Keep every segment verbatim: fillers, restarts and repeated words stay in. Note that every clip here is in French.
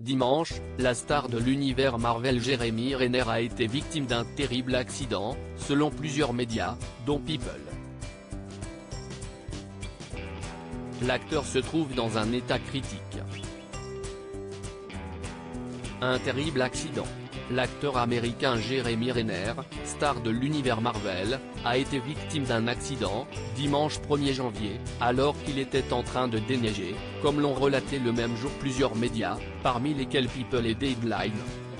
Dimanche, la star de l'univers Marvel Jeremy Renner a été victime d'un terrible accident, selon plusieurs médias, dont People. L'acteur se trouve dans un état critique. Un terrible accident. L'acteur américain Jeremy Renner, star de l'univers Marvel, a été victime d'un accident, dimanche premier janvier, alors qu'il était en train de déneiger, comme l'ont relaté le même jour plusieurs médias, parmi lesquels People et Deadline.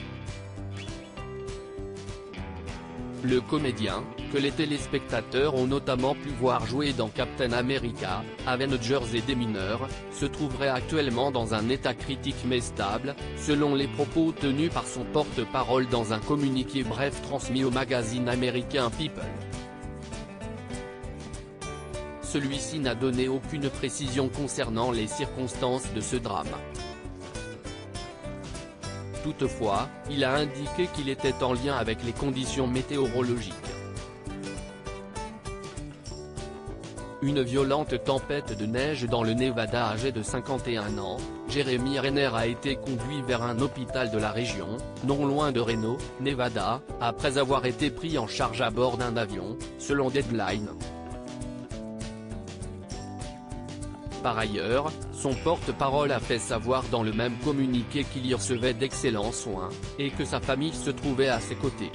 Le comédien, que les téléspectateurs ont notamment pu voir jouer dans Captain America, Avengers et des mineurs, se trouverait actuellement dans un état critique mais stable, selon les propos tenus par son porte-parole dans un communiqué bref transmis au magazine américain People. Celui-ci n'a donné aucune précision concernant les circonstances de ce drame. Toutefois, il a indiqué qu'il était en lien avec les conditions météorologiques. Une violente tempête de neige dans le Nevada. Âgé de cinquante et un ans, Jeremy Renner a été conduit vers un hôpital de la région, non loin de Reno, Nevada, après avoir été pris en charge à bord d'un avion, selon Deadline. Par ailleurs, son porte-parole a fait savoir dans le même communiqué qu'il y recevait d'excellents soins, et que sa famille se trouvait à ses côtés.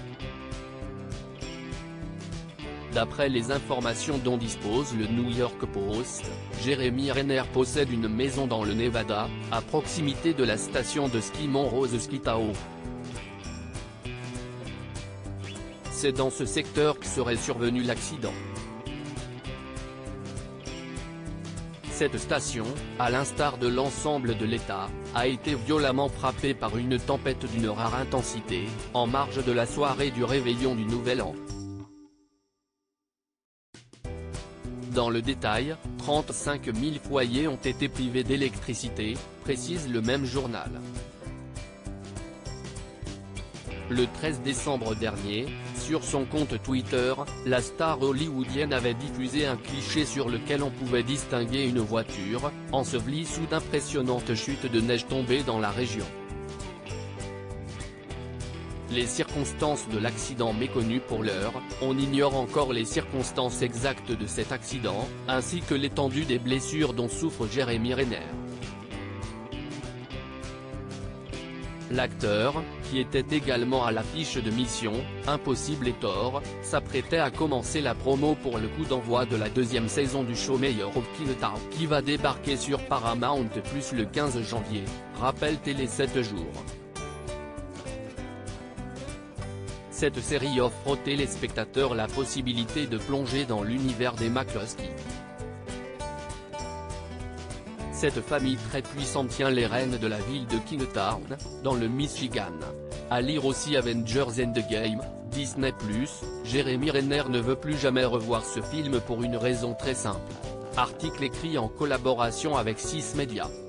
D'après les informations dont dispose le New York Post, Jeremy Renner possède une maison dans le Nevada, à proximité de la station de ski Montrose Ski Tower. C'est dans ce secteur que serait survenu l'accident. Cette station, à l'instar de l'ensemble de l'État, a été violemment frappée par une tempête d'une rare intensité, en marge de la soirée du réveillon du Nouvel An. Dans le détail, trente-cinq mille foyers ont été privés d'électricité, précise le même journal. Le treize décembre dernier, sur son compte Twitter, la star hollywoodienne avait diffusé un cliché sur lequel on pouvait distinguer une voiture, ensevelie sous d'impressionnantes chutes de neige tombées dans la région. Les circonstances de l'accident méconnues pour l'heure, on ignore encore les circonstances exactes de cet accident, ainsi que l'étendue des blessures dont souffre Jeremy Renner. L'acteur, qui était également à l'affiche de Mission Impossible et Thor, s'apprêtait à commencer la promo pour le coup d'envoi de la deuxième saison du show Mayor of Kingstown, qui va débarquer sur Paramount plus le quinze janvier, rappelle Télé sept jours. Cette série offre aux téléspectateurs la possibilité de plonger dans l'univers des McCluskey. Cette famille très puissante tient les rênes de la ville de Kingstown, dans le Michigan. À lire aussi Avengers Endgame, Disney plus, Jeremy Renner ne veut plus jamais revoir ce film pour une raison très simple. Article écrit en collaboration avec six médias.